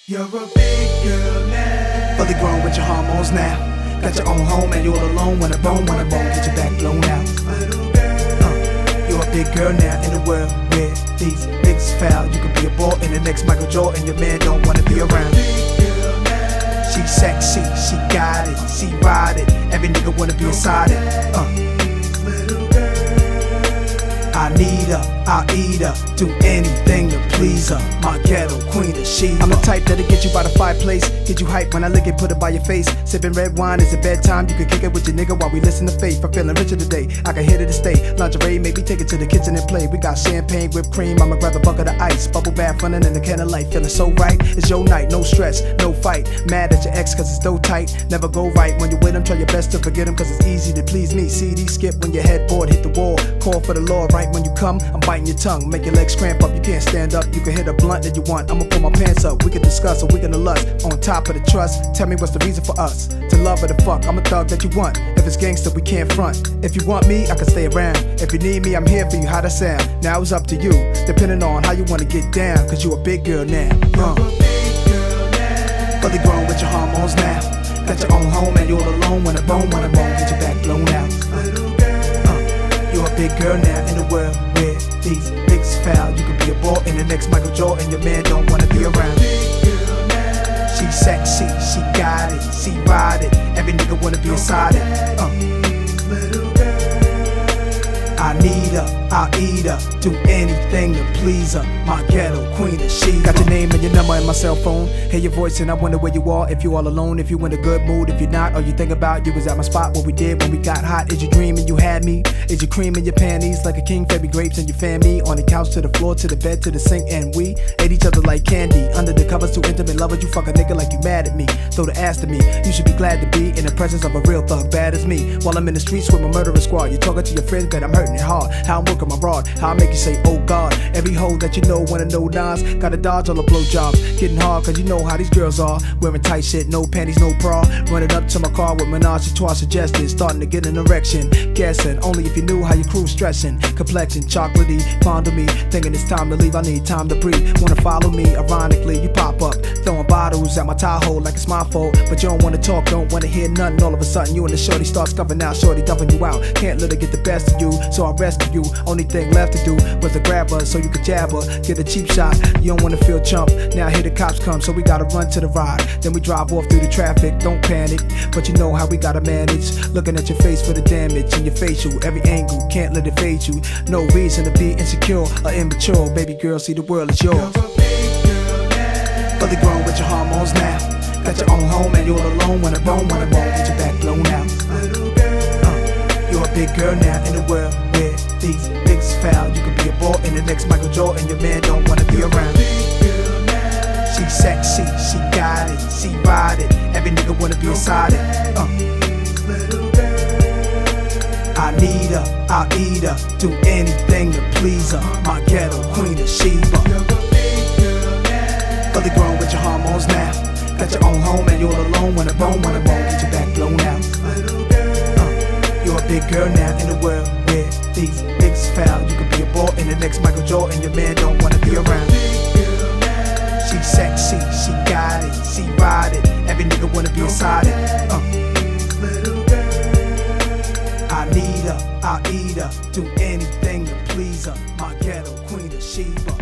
You're a big girl now, fully grown with your hormones now. Got your own home and you're alone when a bone, get your back blown out. You're a big girl now in a world where these niggas foul. You could be a boy in the next Michael Jordan, your man don't wanna be around. She sexy, she got it, she ride it. Every nigga wanna be inside it. I need her, I'll eat her, do anything to please her. My ghetto queen is she. I'm the type that'll get you by the fireplace, get you hype when I lick it, put it by your face. Sipping red wine, is it bedtime? You can kick it with your nigga while we listen to Faith. I'm feeling richer today, I can hit it to stay. Lingerie, maybe take it to the kitchen and play. We got champagne, whipped cream, I'ma grab a bucket of ice. Bubble bath running in the can of light, feeling so right. It's your night, no stress, no fight. Mad at your ex cause it's so tight. Never go right when you with him, try your best to forget him cause it's easy to please me. CD skip when your headboard hit the wall. Call for the law, right when you come, I'm biting your tongue, make your legs cramp up, you can't stand up. You can hit a blunt that you want, I'ma pull my pants up. We can discuss or we can lust, on top of the trust. Tell me what's the reason for us, to love or to fuck. I'm a thug that you want, if it's gangster we can't front. If you want me, I can stay around. If you need me, I'm here for you, how that sound? Now it's up to you, depending on how you wanna get down. Cause you a big girl now, fully grown with your hormones now. Got your own home and you're alone when a bone, get your back blown out. You're a big girl now in a world where these niggas foul. You could be a boy in the next Michael Jordan, your man don't wanna be around. She sexy, she got it, she ride it. Every nigga wanna be inside it. I need her, I'll eat her, do anything to please her. My ghetto queen is she. Got your name and your number in my cell phone. Hear your voice and I wonder where you are. If you all alone, if you in a good mood, if you're not, or you think about you was at my spot. What we did when we got hot. Is you dreaming you had me? Is you creaming your panties like a king? Fairy grapes and you fan me on the couch to the floor to the bed to the sink, and we ate each other like candy. Under the covers, too intimate lovers. You fuck a nigga like you mad at me. Throw the ass to me. You should be glad to be in the presence of a real thug, bad as me. While I'm in the streets with my murderous squad, you talking to your friends that I'm hurting it hard. How I'm working my rod, how I make you say, oh God. Every hoe that you know wanna know Nas. Gotta dodge all the blowjobs. Getting hard cause you know how these girls are. Wearing tight shit, no panties, no bra. Running up to my car with menage a trois suggestions. Starting to get an erection. Guessing, only if you knew how your crew's stressing. Complexion, chocolatey, fond of me. Thinking it's time to leave, I need time to breathe. Wanna follow me, ironically, you pop up. Throwing bottles at my Tahoe like it's my fault. But you don't wanna talk, don't wanna hear nothing. All of a sudden you and the shorty start scuffing out. Shorty dumping you out. Can't let her get the best of you, so I rescue you. Only thing left to do was to grab her so you could jab her. Get a cheap shot, you don't wanna feel chump. Now here the cops come, so we gotta run to the ride. Then we drive off through the traffic, don't panic. But you know how we gotta manage. Looking at your face for the damage in your facial. Every angle, can't let it fade you. No reason to be insecure or immature. Baby girl, see the world is yours. Fully grown with your hormones now. Got your own home and you're alone when a bone, get your back blown out. You're a big girl now in a world where these niggas foul. You could be a boy in the next Michael Jordan, your man don't wanna be around. She sexy, she got it, she ride it. Every nigga wanna be inside it. I need her, I'll eat her, do anything to please her. My ghetto queen is she. Fully grown with your hormones now. Got your own home and you're alone when a bone, get your back blown out. You're a big girl now in a world where these niggas foul. You could be a boy in the next Michael Jordan, your man don't wanna be around. She sexy, she got it, she ride it. Every nigga wanna be inside it. I need her, I'll eat her, do anything to please her. My ghetto queen is she.